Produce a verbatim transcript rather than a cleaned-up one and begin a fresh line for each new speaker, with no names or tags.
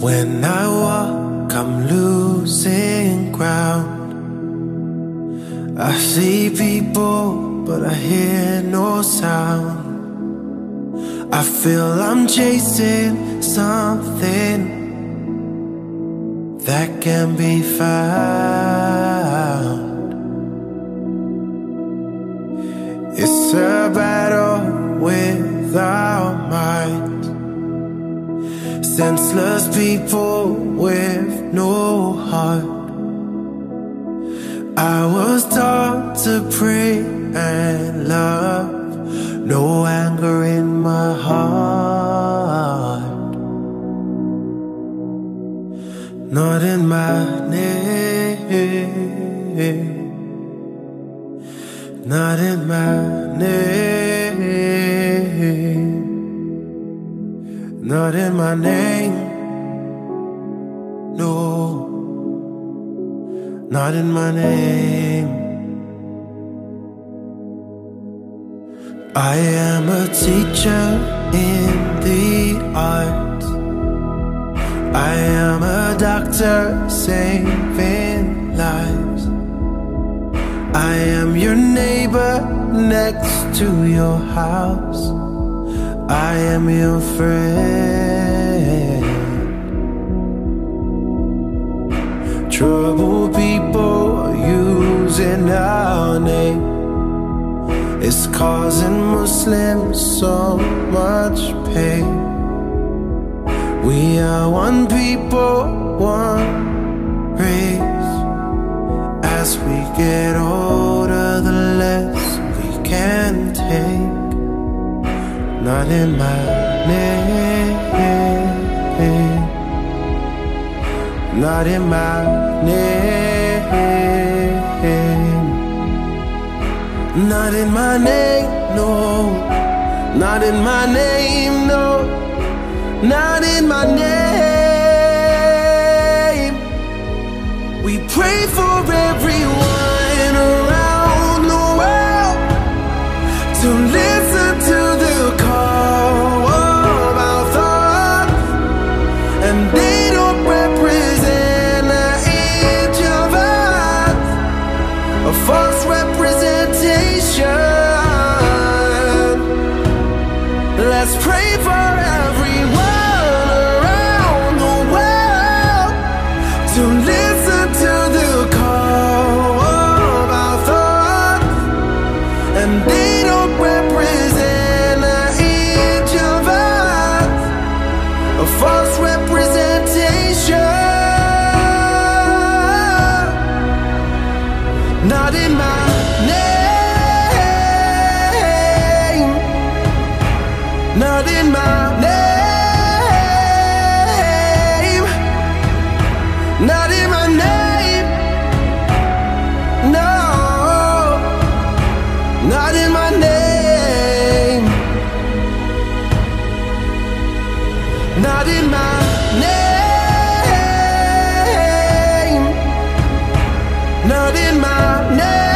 When I walk, I'm losing ground. I see people, but I hear no sound. I feel I'm chasing something that can be found. It's a battle without mind. Senseless people with no heart. I was taught to pray and love, no anger in my heart. Not in my name. Not in my name. Not in my name. No. Not in my name. I am a teacher in the arts. I am a doctor saving lives. I am your neighbor next to your house. I am your friend. Trouble people using our name is causing Muslims so much pain. We are one people, one race. As we get older, the less we can take. Not in my name. Not in my name. Not in my name, no. Not in my name, no. Not in my name. We pray for everyone around the world to listen to the call of our thoughts, and they don't represent each of us, a false representation. Let's pray for everyone around the world to listen to the call of our thoughts, and they don't represent each of us, a false representation. Not in my name. Not in my name. Not in my name. No. Not in my name. Not in my name. Not in my name.